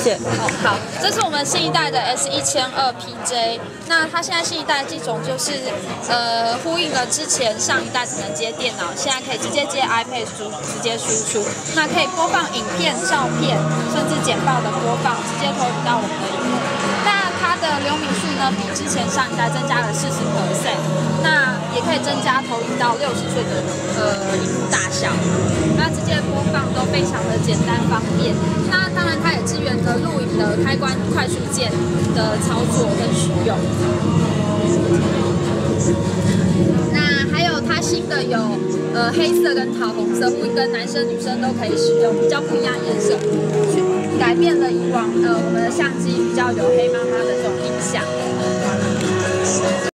谢。 好，这是我们新一代的 S1200 PJ。那它现在新一代这种就是呼应了之前上一代只能接电脑，现在可以直接接 iPad 直接输出，那可以播放影片、照片，甚至简报的播放，直接投影到我们的荧幕。那它的流敏数呢，比之前上一代增加了40%，那也可以增加投影到60寸的荧幕大小。那这些播放都非常的简单方便。那当然，它也支援了录影的开关快速键的操作跟使用。那还有它新的有黑色跟桃红色，呼应跟男生女生都可以使用，比较不一样颜色，去改变了以往我们的相机比较有黑麻麻的这种印象。